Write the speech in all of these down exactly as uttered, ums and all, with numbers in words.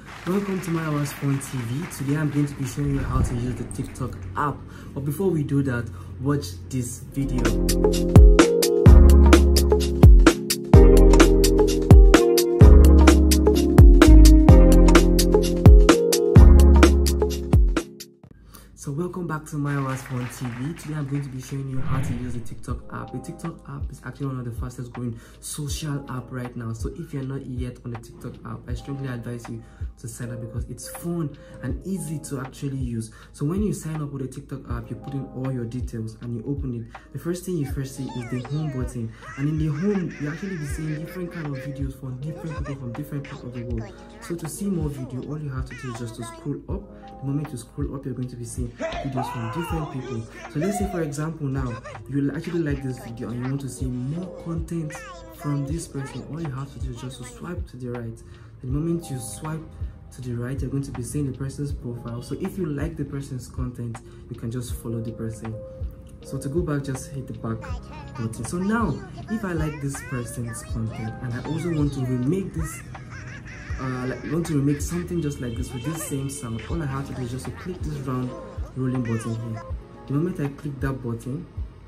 Welcome to Myra's Phone T V. Today I'm going to be showing you how to use the TikTok app. But before we do that, watch this video. So welcome back to Myra's Phone T V. Today I'm going to be showing you how to use the TikTok app. The TikTok app is actually one of the fastest growing social app right now. So if you're not yet on the TikTok app, I strongly advise you to sign up because it's fun and easy to actually use. So when you sign up with the TikTok app, you put in all your details and you open it. The first thing you first see is the home button, and in the home you actually be seeing different kind of videos from different people from different parts of the world. So to see more video, all you have to do is just to scroll up. The moment you scroll up, you're going to be seeing videos from different people. So let's say for example now you actually like this video and you want to see more content from this person. All you have to do is just to swipe to the right. The moment you swipe to the right, you're going to be seeing the person's profile. So if you like the person's content, you can just follow the person. So to go back, just hit the back button. So now if I like this person's content and I also want to remake this uh like want to remake something just like this with this same sound, all I have to do is just to click this round rolling button here. The moment I click that button,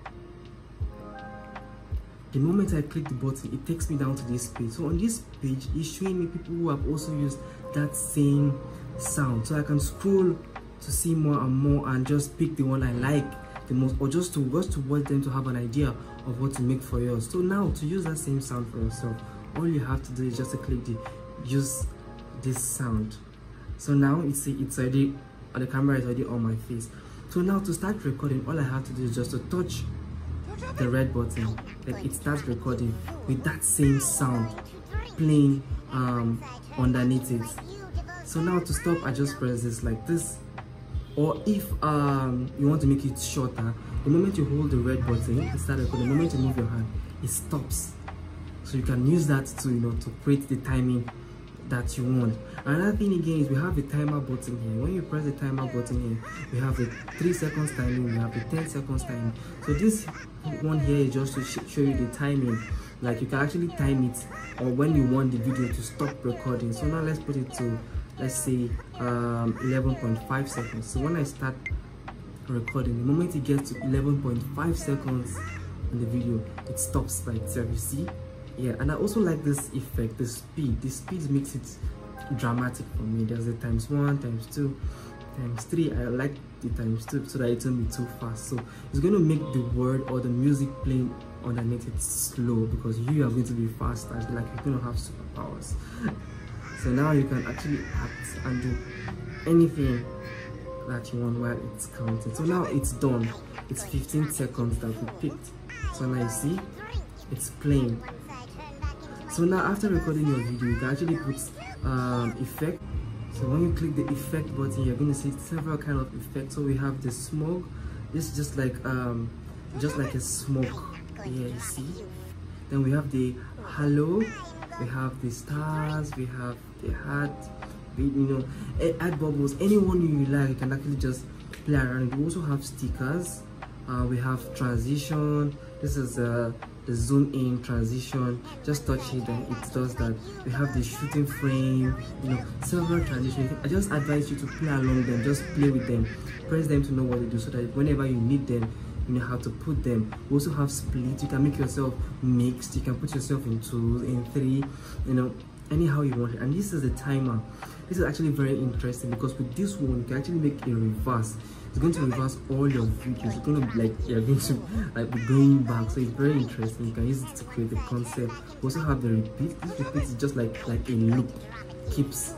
the moment I click the button, it takes me down to this page. So on this page, it's showing me people who have also used that same sound. So I can scroll to see more and more and just pick the one I like the most, or just to just to watch them to have an idea of what to make for yours. So now to use that same sound for yourself, all you have to do is just to click the use this sound. So now it's it's already the camera is already on my face. So now to start recording, all I have to do is just to touch the red button, like it starts recording with that same sound playing um underneath it. So now to stop, I just press this like this, or if um you want to make it shorter, the moment you hold the red button, it starts recording. The moment you move your hand, it stops. So you can use that to, you know, to create the timing that you want. Another thing again is we have the timer button here. When you press the timer button here, we have the three seconds timing, we have the ten seconds timing. So this one here is just to sh show you the timing, like you can actually time it or when you want the video to stop recording. So now let's put it to, let's say um eleven point five seconds. So when I start recording, the moment it gets to eleven point five seconds in the video, it stops by itself. You see? Yeah, and I also like this effect, the speed. The speed makes it dramatic for me. There's the times one, times two, times three. I like the times two so that it won't be too fast. So it's going to make the word or the music playing underneath it slow, because you are going to be faster, like you're going to have superpowers. So now you can actually act and do anything that you want while it's counting. So now it's done. It's fifteen seconds that we picked. So now you see it's playing. So now after recording your video, you can actually put um, effect. So when you click the effect button, you're going to see several kind of effects. So we have the smoke. This is just like um, just like a smoke. Yeah, you see. Then we have the halo. We have the stars. We have the heart. We, you know, add bubbles. Anyone you like, you can actually just play around. We also have stickers. Uh, we have transition. This is uh, the zoom in transition. Just touch it and it does that. We have the shooting frame, you know, several transitions. I just advise you to play along them, just play with them, press them to know what they do, so that whenever you need them, you know how to put them. We also have split. You can make yourself mixed. You can put yourself in two, in three, you know, anyhow you want it. And this is the timer. This is actually very interesting because with this one you can actually make a reverse. It's going to reverse all your videos. It's going to be like you're going to like be going back. So it's very interesting. You can use it to create the concept. We also have the repeat. This repeat is just like like a loop, keeps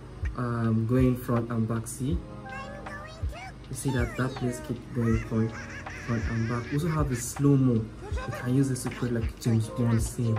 um going front and back. See, you see that that place keeps going front front and back. We also have the slow mo. You can use this to create like James Bond scene.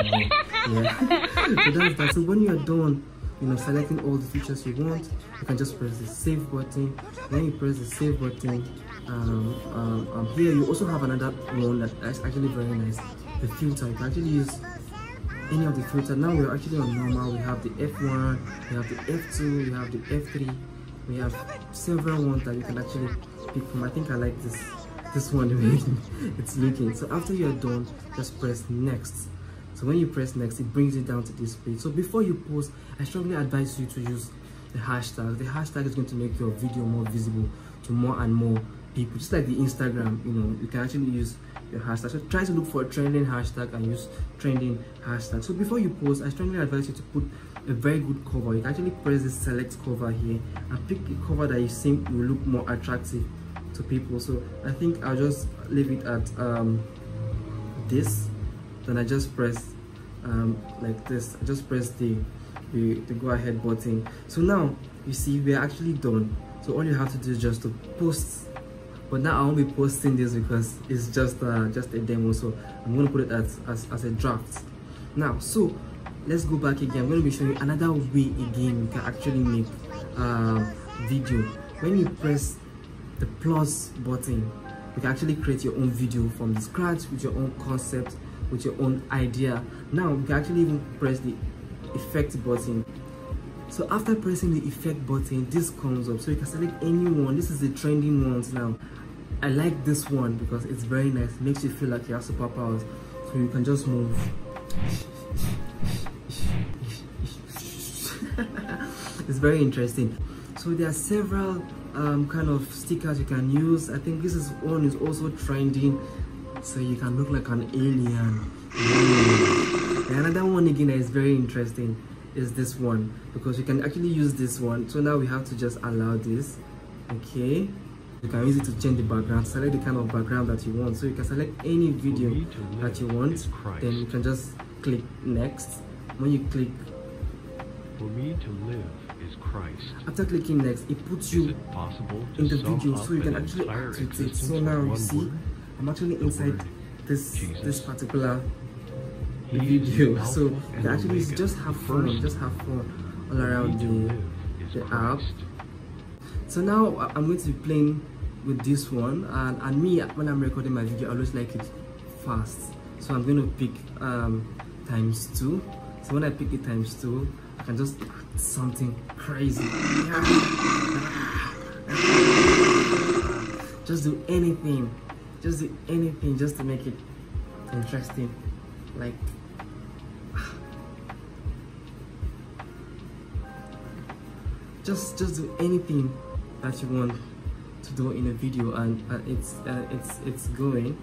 Yeah. So that's that. So when you are done, you know, selecting all the features you want, you can just press the save button. When you press the save button, um, um, um, here you also have another one that's actually very nice, the filter. You can actually use any of the filter. Now we're actually on normal. We have the F one, we have the F two, we have the F three, we have several ones that you can actually pick from. I think I like this this one. It's looking. So after you're done, just press next. So when you press next, it brings you down to this page. So before you post, I strongly advise you to use the hashtag. The hashtag is going to make your video more visible to more and more people, just like the Instagram. You know, you can actually use your hashtag. So try to look for a trending hashtag and use trending hashtag. So before you post, I strongly advise you to put a very good cover. You can actually press the select cover here and pick a cover that you think will look more attractive to people. So I think I'll just leave it at um this. Then I just press um like this. I just press the the, the go ahead button. So now you see we're actually done. So all you have to do is just to post. But now I won't be posting this because it's just uh, just a demo, so I'm going to put it as, as, as a draft. Now, so let's go back again. I'm going to be showing you another way again you can actually make uh, video. When you press the plus button, you can actually create your own video from the scratch with your own concept, with your own idea. Now you can actually even press the effect button. So after pressing the effect button, this comes up, so you can select any one. This is the trending ones now. I like this one because it's very nice. It makes you feel like you have superpowers, so you can just move. It's very interesting. So there are several um, kind of stickers you can use. I think this is one is also trending, so you can look like an alien. Mm. And another one again that is very interesting is this one, because you can actually use this one. So now we have to just allow this. Okay, you can use it to change the background, select the kind of background that you want. So you can select any video that you want, then you can just click next. When you click For me to live is Christ. After clicking next, it puts you it possible in the video, so you can actually act with it. So now you see word? I'm actually inside this Jesus. this particular video, so you can actually just have fun, just have fun all around the, the app. So now I'm going to be playing with this one, and, and me, when I'm recording my video, I always like it fast. So I'm going to pick um, times two. So when I pick it times two, I can just act something crazy. Just do anything, just do anything just to make it interesting. Like, just just do anything that you want to do in a video, and uh, it's uh, it's it's going.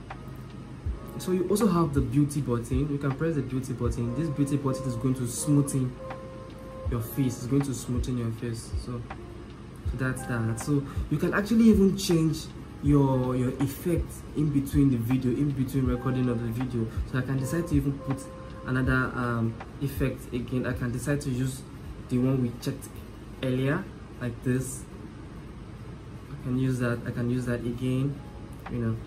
So you also have the beauty button. You can press the beauty button. This beauty button is going to smoothen your face. It's going to smoothen your face. So, so that's that. So you can actually even change your your effect in between the video, in between recording of the video. So I can decide to even put another um, effect again. I can decide to use the one we checked earlier, like this. I can use that. I can use that again. You know.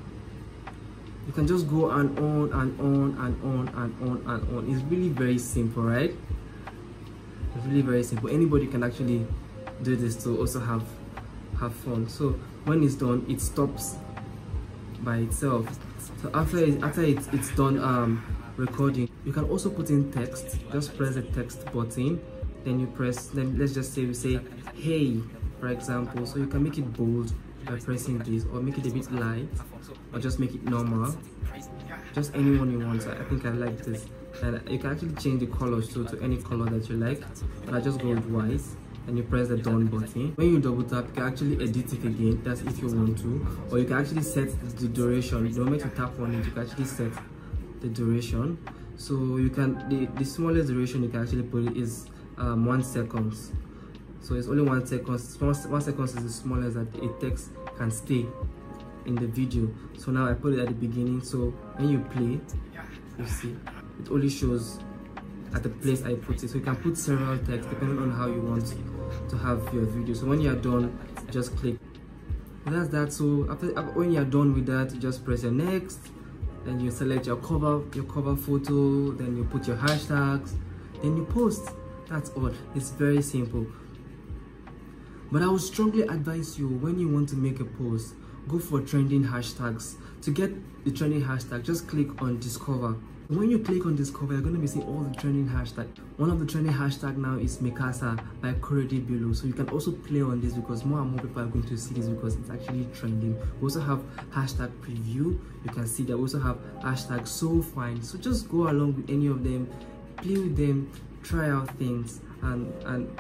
You can just go and on and on and on and on and on. It's really very simple, right? It's really very simple. Anybody can actually do this to also have have fun. So when it's done, it stops by itself. So after it, after it, it's done um, recording, you can also put in text. Just press the text button, then you press. Then let's just say we say "Hey," for example. So you can make it bold by pressing this, or make it a bit light, or just make it normal. Just any one you want. So I think I like this, and you can actually change the colors too to any color that you like. And I just go with white, and you press the done button. When you double tap, you can actually edit it again. That's if you want to, or you can actually set the duration. The moment you tap on it, you can actually set the duration. So you can the the smallest duration you can actually put it is um, one second. So it's only one second. One second is the smallest that a text can stay in the video. So now I put it at the beginning. So when you play, you see it only shows at the place I put it. So you can put several text depending on how you want to have your video. So when you are done, just click. And that's that. So after when you are done with that, you just press your next. Then you select your cover, your cover photo. Then you put your hashtags. Then you post. That's all. It's very simple. But I would strongly advise you, when you want to make a post, go for trending hashtags. To get the trending hashtag, just click on discover. When you click on discover, you're going to be seeing all the trending hashtags. One of the trending hashtags now is Mikasa by Korede Bello. So you can also play on this because more and more people are going to see this because it's actually trending. We also have hashtag preview. You can see that we also have hashtag so fine. So just go along with any of them, play with them, try out things, and and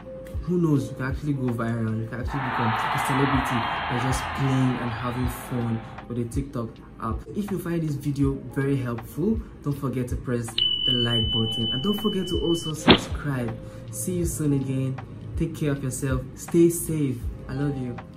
who knows, you can actually go viral, you can actually become a celebrity by just playing and having fun with the TikTok app. If you find this video very helpful, don't forget to press the like button and don't forget to also subscribe. See you soon again. Take care of yourself. Stay safe. I love you.